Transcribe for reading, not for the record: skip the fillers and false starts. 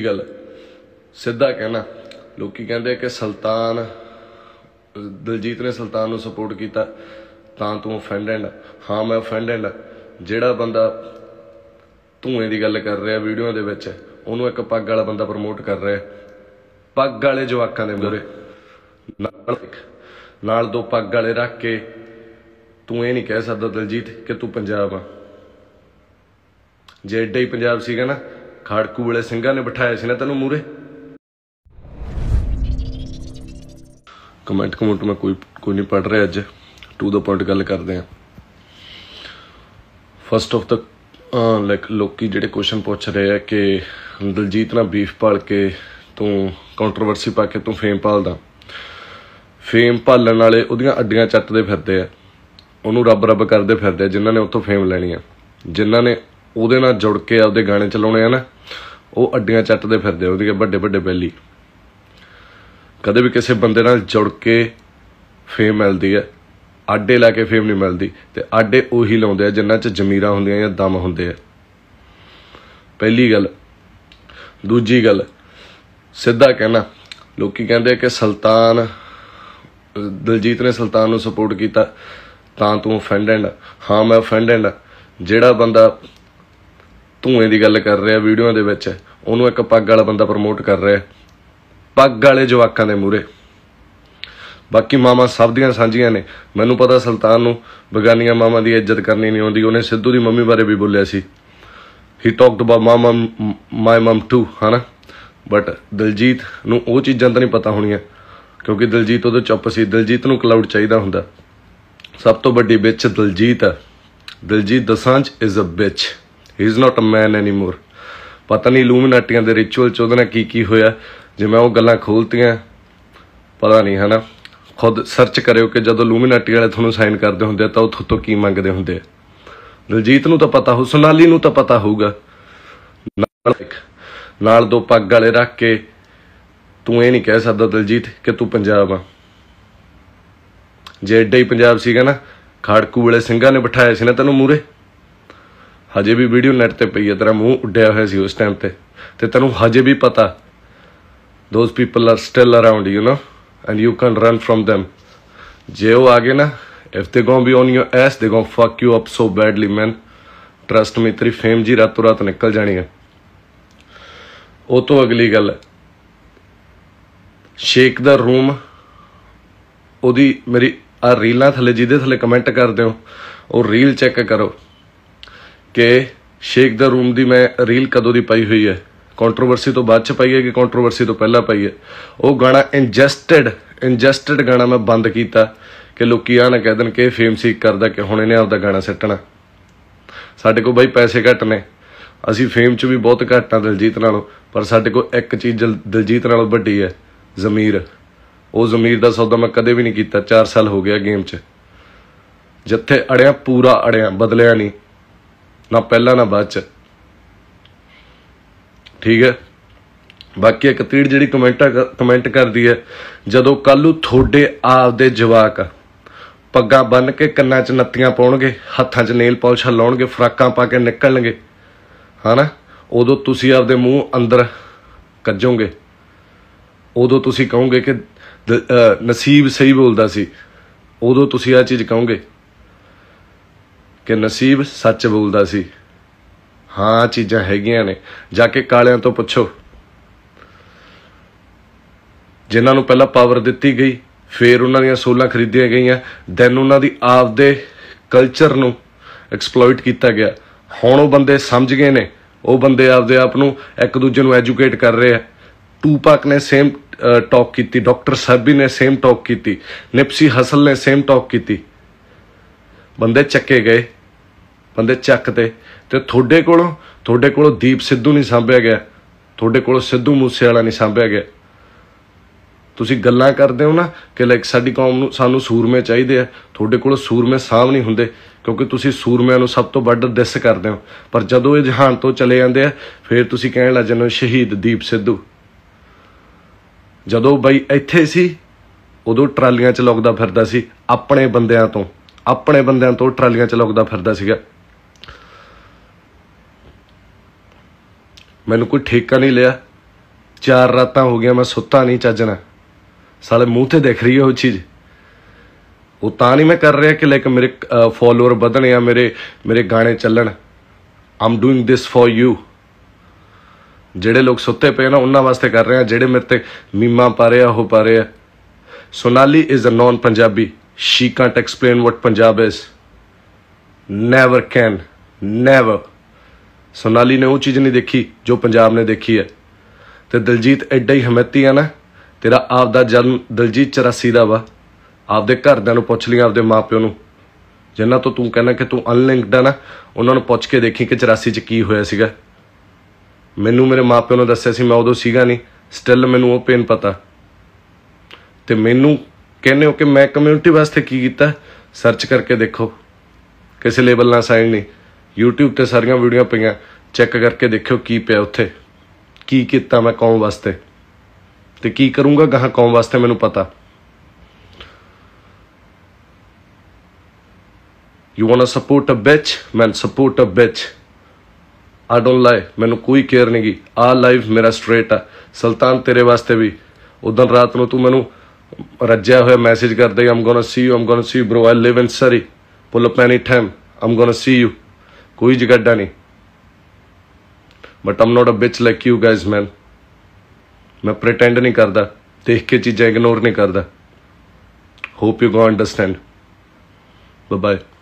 गल सीधा कहना लोकी कहते कि सुल्तान दिलजीत ने सुल्तान को सपोर्ट किया तां तू ऑफेंडेड। हाँ मैं ऑफेंडेड। जिहड़ा बंदा धुएं की गल कर रहा वीडियो दे विच उहनूं एक पग वाला बंदा प्रमोट कर रहा पग वाले जवाकां दे मूहरे नाल दो पग वाले रख के तू ये नहीं कह सकदा दिलजीत कि तू पंजाब आ। जे एडा ही पंजाब सीगा ना खाड़कू वाले ਸਿੰਘਾਂ ने बिठाया सी ना तेनों मूहरे। कमेंट मैं कोई नहीं पढ़ रहा। अज टू द पॉइंट गल करते हैं। फस्ट ऑफ द लाइक लोग जिहड़े क्वेश्चन पूछ रहे हैं कि दिलजीत ना बीफ पाल के तू कंट्रोवर्सी पा के तू फेम पालदा। फेम पालन वाले उहदियां अड्डियां चट्टदे फिरदे आ, उहनूं रब रब करदे फिरदे जिन्हां ने उत्थों फेम लैनी है। जिन्हां ने ਉਹਦੇ ਨਾਲ जुड़ के आपदे गाने चलाने ना वो अड्डियां चट्टदे फिरदे ਉਹਦੀਆਂ ਵੱਡੇ ਵੱਡੇ बैली। कदे भी किसी बंदे नाल जुड़ के फेम मिलती है, आडे ला के फेम नहीं मिलती। तो आडे उही लाउंदे आ जिन्हां च जमीरा हुंदियां या दम हुंदे आ। पहली गल। दूजी गल सीधा कहना लोकी कहते कि सुल्तान दिलजीत ने सुल्तान को सपोर्ट किया तां तू ऑफेंडेड। हाँ मैं ऑफेंडेड। जिहड़ा बंदा धुएं की गल कर रहा वीडियो दे विच उहनूं एक पग वाला बंदा प्रमोट कर रहा पग वाले जवाकां दे मूहरे। बाकी मामा सब दियां सांझियां ने। मैनूं पता सुल्तान नूं बगानियां मामा की इज्जत करनी नहीं आउंदी। उहने सिद्धू की मम्मी बारे भी बोलिया सी। ही टॉक्ड अबाउट मामा माई मम टू है ना। बट दिलजीत नूं वो चीज़ां तां नहीं पता होणीआं क्योंकि दिलजीत उदों चुप सी। दिलजीत नूं क्लाउड चाहिदा हुंदा। सब तो वड्डी बिच दिलजीत आ। Diljit Dosanjh is a bitch. He is not a man any more. पता नहीं इलूमिनाटियां दे रिचुअल च उहदे नाल की होया जे मैं वो गल्लां खोलतियां पता नहीं है ना। खुद सर्च करियो कि जदों इलूमिनाटी वाले तुहानूं साइन करदे हुंदे तां उत्थों तो की मंगदे हुंदे। दिलजीत नूं तां पता हो, सोनाली नूं तां पता होऊगा। नाल दो पग वाले रख के तू ये नहीं कह सकदा दिलजीत कि तू पंजाब आ। जे एडा ही पंजाब सीगा ना खाड़कू वाले ਸਿੰਘਾਂ ने बिठाया सी ना तेनों मूहरे। हजे भी वीडियो नैट ते पई है, तेरा मूँह उड्डिया होया सी उस टाइम ते तेनों हजे भी पता those people are still around you know and you can run from them. जे वो आ गए ना if they gonna be on your ass they gonna fuck you up so badly man. Trust me तेरी फेम जी रातों रात निकल जानी है। वो तो अगली गल शेख द रूम ओदी मेरी आ रीलों थले जिदे थले कमेंट कर दो वो रील चैक करो कि शेख द रूम की मैं रील कदों की पाई हुई है। कंट्रोवर्सी तो बाद च पाई है कि कंट्रोवर्सी तो पहला पाई है। वो गाना इंजस्टिड गाना मैं बंद किया कि लोग आ ना कह दें कि फेम सीक करदा कि हुण इहने आपदा गाना सट्टना। साडे कोल बई पैसे घट ने, असीं फेम च भी बहुत घट हाँ दिलजीत नालों, पर साडे कोल एक चीज़ दिलजीत नालों वड्डी है ज़मीर। वो ज़मीर का सौदा मैं कदे भी नहीं किया। 4 साल हो गया गेम च। जिथे अड़िया पूरा अड़िया बदलिया नहीं ना पहला ना बाद च। ठीक है। बाकी एक तीड़ जी कमेंट कर दी है जदों कल थोड़े आपदे जवाक पग्गां बन के कन्नां च नत्तियां पाउणगे, हत्थां च नेल पॉलिश लाउणगे, फराकां पा के निकलणगे है ना, उदों तुसीं आपदे मूँह अंदर कज्जोगे। उदों तुसीं कहोगे कि नसीब सही बोलदा सी। उदों तुसीं आ चीज़ कहोगे कि नसीब सच बोलदा सी। हाँ चीज़ां हैगियां ने। जाके कालियां तो पुछो जिन्हां नूं पहला पावर दित्ती गई फिर उन्हां दीयां सोलां खरीदियां गईयां दैन उन्हां दी आपदे कल्चर नूं एक्सप्लॉइट किया गया। हुण वो बंदे समझ गए ने। वो बंदे आपदे आप नूं एक दूजे नूं एजुकेट कर रहे हैं। टूपाक ने सेम टॉक की, डॉक्टर साहबी ने सेम टॉक की, निपसी हसल ने सेम टॉक की। बंदे चक्के गए, बंदे चकते। तो थोड़े कोलों दीप सिद्धू नहीं सांभिया गया, थोड़े कोलों सिद्धू मूसे वाला नहीं सांभिया गया। तुसीं गल्लां करदे हो ना कि लाइक साडी कौम नूं सानूं सूरमे चाहिए है, थोड़े कोलों सूरमे साम नहीं हुंदे क्योंकि तुसीं सूरमिਆਂ नूं सब तो वड्ड दिस करदे हो। पर जदों ये जहान तो चले जांदे आ फिर तुसीं कहण लग जांदे हो शहीद दीप सिद्धू। जदों बई इत्थे सी उदों ट्रालियां च लुकदा फिरदा सी अपने बंदियां तो ट्रालियां च लुकदा फिरदा सीगा। मैनूं कोई ठेका नहीं लिया 4 रातां हो गया मैं सुत्ता नहीं ਚੱਜਣਾ साले मूँह ते दिख रही है वो चीज़। वो तां नहीं मैं कर रहा कि लाइक मेरे फॉलोअर ਵਧਣ या मेरे गाने ਚੱਲਣ। I'm doing this for you। ਜਿਹੜੇ ਲੋਕ ਸੁੱਤੇ ਪਏ ਨਾ ਉਹਨਾਂ ਵਾਸਤੇ ਕਰ ਰਹੇ ਆ, ਜਿਹੜੇ ਮੇਰੇ ਤੇ ਮੀਮਾਂ ਪਾ ਰਹੇ ਆ ਉਹ ਪਾ ਰਹੇ ਆ। Sonali is a non-Punjabi. She can't explain what Punjab is. Never can. Never. Sonali ने वो चीज़ नहीं देखी जो पंजाब ने देखी है। तो दिलजीत एडा ही हमेती है ना, तेरा आपदा जन्म दिलजीत 84 ਦਾ ਵਾ। ਆਪਦੇ ਘਰਦਿਆਂ ਨੂੰ ਪੁੱਛ ਲਈ, ਆਪਦੇ ਮਾਂ ਪਿਓ ਨੂੰ, ਜਿਨ੍ਹਾਂ ਤੋਂ ਤੂੰ ਕਹਿੰਦਾ ਕਿ ਤੂੰ ਅਨਲਿੰਕਡ ਆ ਨਾ, ਉਹਨਾਂ ਨੂੰ ਪੁੱਛ ਕੇ ਦੇਖੀ ਕਿ 84 'ਚ ਕੀ ਹੋਇਆ ਸੀਗਾ। ਮੈਨੂੰ ਮੇਰੇ ਮਾਂ ਪਿਓ ਨੇ ਦੱਸਿਆ ਸੀ, ਮੈਂ ਉਦੋਂ ਸੀਗਾ ਨਹੀਂ, ਸਟਿਲ ਮੈਨੂੰ ਉਹ ਪੇਨ ਪਤਾ। ਤੇ ਮੈਨੂੰ ਕਹਿੰਦੇ ਹੋ ਕਿ ਮੈਂ ਕਮਿਊਨਿਟੀ ਵਾਸਤੇ ਕੀ ਕੀਤਾ, ਸਰਚ ਕਰਕੇ ਦੇਖੋ, ਕਿਸੇ ਲੇਬਲ ਨਾਲ ਸਾਈਨ ਨਹੀਂ। YouTube ਤੇ ਸਾਰੀਆਂ ਵੀਡੀਓ ਪਈਆਂ, ਚੈੱਕ ਕਰਕੇ ਦੇਖਿਓ ਕੀ ਪਿਆ ਉੱਥੇ, ਕੀ ਕੀਤਾ ਮੈਂ ਕੌਮ ਵਾਸਤੇ ਤੇ ਕੀ ਕਰੂੰਗਾ ਗਾਹਾਂ ਕੌਮ ਵਾਸਤੇ, ਮੈਨੂੰ ਪਤਾ। You wanna support a bitch? Man, support a bitch. I don't lie, ਮੈਨੂੰ ਕੋਈ ਕੇਅਰ ਨਹੀਂ ਗੀ। ਆ ਲਾਈਵ ਮੇਰਾ ਸਟ੍ਰੇਟ ਆ। ਸੁਲਤਾਨ ਤੇਰੇ ਵਾਸਤੇ ਵੀ ਉਦੋਂ ਰਾਤ ਨੂੰ ਤੂੰ ਮੈਨੂੰ ਰੱਜਿਆ ਹੋਇਆ ਮੈਸੇਜ ਕਰਦਾ, I'm gonna see you, I'm gonna see you bro, I live in Surrey, pull up any time, I'm gonna see you। ਕੋਈ ਜਗੱਡਾ ਨਹੀਂ, but I'm not a bitch like you guys man। ਮੈਂ pretend ਨਹੀਂ ਕਰਦਾ, ਦੇਖ ਕੇ ਚੀਜ਼ਾਂ ignore ਨਹੀਂ ਕਰਦਾ। Hope you go understand। Bye bye।